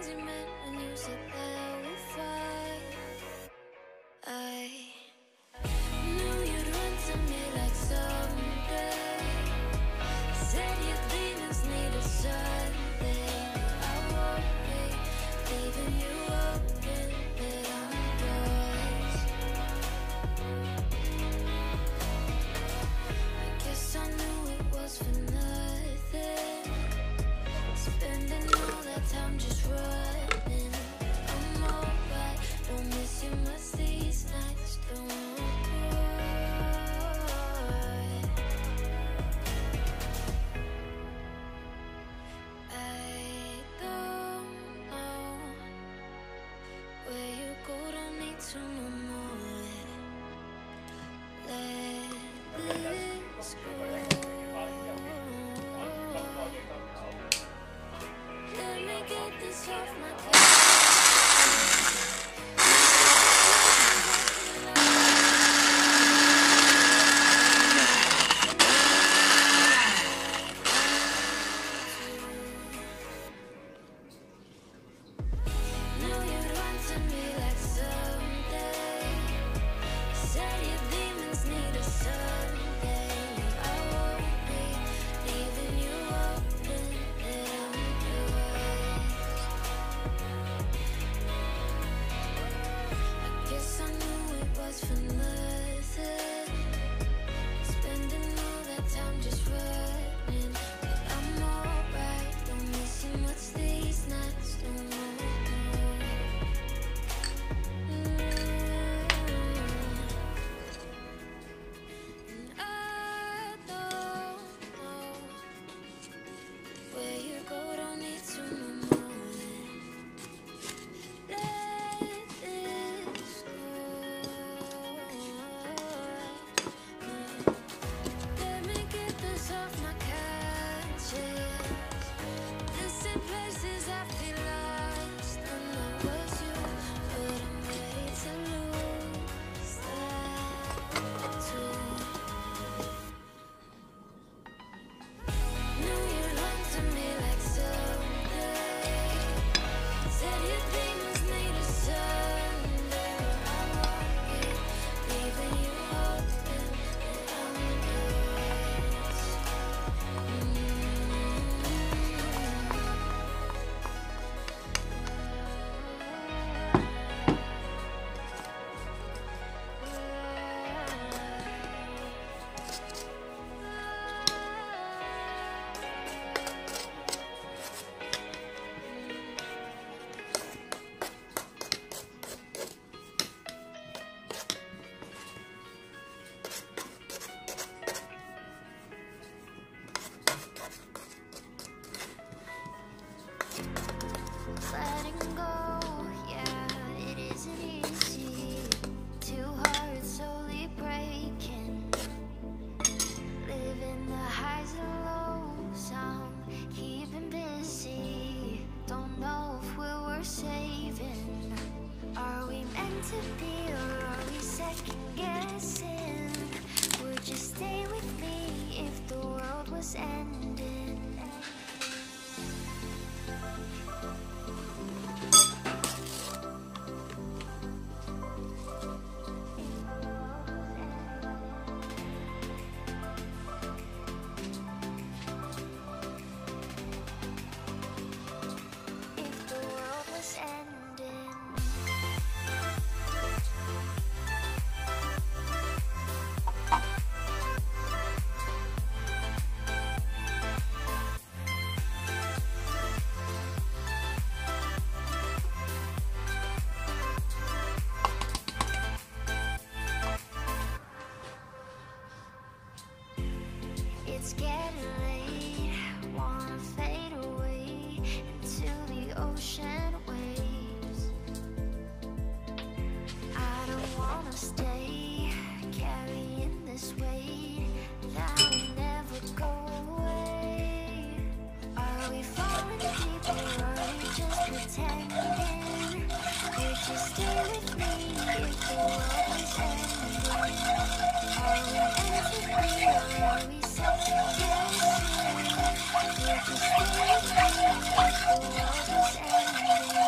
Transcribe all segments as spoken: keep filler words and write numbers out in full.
things you meant when you said that we'll fight. I knew you'd run to me like someday. Said your demons need a Sunday. I won't be leaving you open, that I'm yours. I guess I knew it was for nothing, spending all that time just running. I'm alright, don't miss you much these nights, don't worry. I don't know where you go, don't need to know more. Let this go. Let me get this off my chest. Knew you'd run to me like someday. Said your demons need a Sunday. I won't be leaving you open, that I'm yours. I guess I knew it was for nothing, spending all that time just running. But I'm alright, don't miss you much these nights, don't worry. And I don't know where you go, don't need to know more. Let this go. Let me get this off my conscience. This in places I feel lost, and I was you, but I'm ready to lose that too. Knew you'd run to me like someday. Said your demons need a Sunday. I won't be leaving you open, that I'm yours. Letting go, yeah, it isn't easy. Two hearts slowly breaking, living the highs and lows. I'm keeping busy, don't know if we're worth saving. Are we meant to be, or are we second guessing? Would you stay with me if the world was ending? If the world was ending. It's getting late, wanna fade away into the ocean waves. I don't wanna stay carrying this weight that will never go away. Are we falling deep, or are we just pretending? Would you stay with me if the world was ending? Are we meant to be, or are we second guessing? Would you stay with me if the world was ending?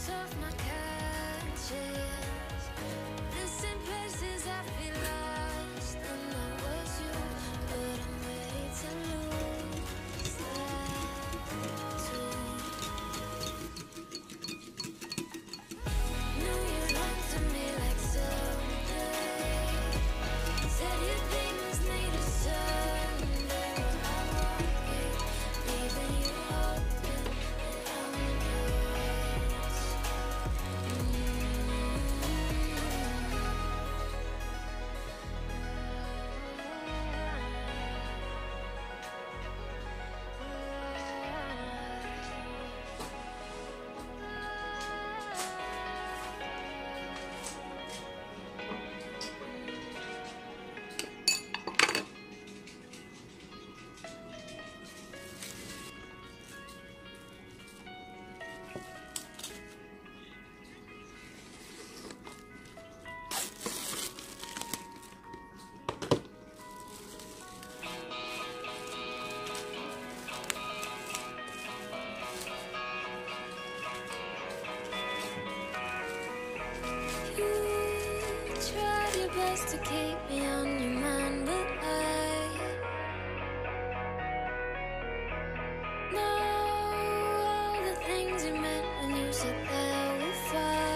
myself not conscious. This in places I feel lost, and that was you, but I'm ready to lose that too. Knew you lied to me like someday. Said your thing was made of Sunday. I want you, leaving you open and unnoticed. You tried your best to keep me on your mind, but I know all the things you meant when you said that we're fine.